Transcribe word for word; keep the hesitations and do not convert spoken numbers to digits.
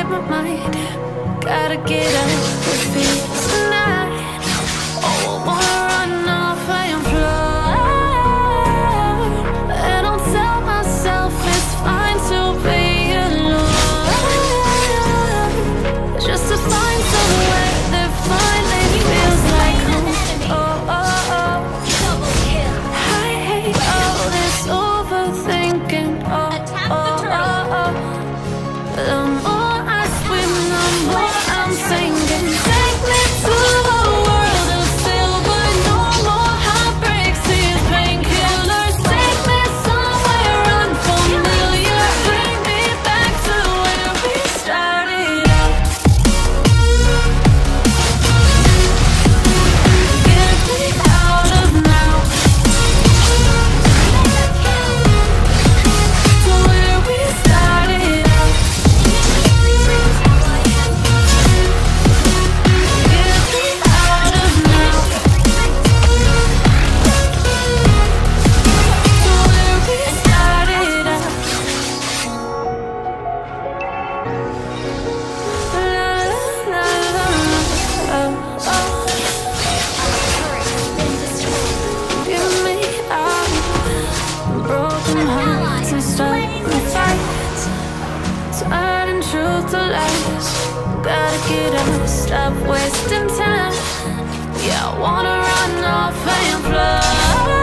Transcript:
my mind. Gotta get up with feet tonight. Oh, I wanna run off and fly. And I'll tell myself it's fine to be alone, just to find somewhere that finally feels like home. Oh, oh, oh. I hate all this overthinking. Oh, oh, oh, oh. The more I swim, the more I'm sinking. Take me to a world of silver. No more heartbreaks, these painkillers. Take me somewhere unfamiliar. Bring me back to where we started out. Get me out of now, to where we started out. Get me out of now, to where we started out. La, la, la, la, oh, oh. Get me out. Broken hearts and starting fights, turning truth to lies. Gotta get up, stop wasting time. Yeah, I wanna run off and fly.